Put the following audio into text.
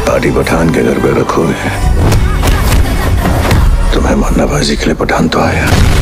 Party Pathan के घर पे रखोगे तो मेहमाननवाजी के लिए पठान तो आया।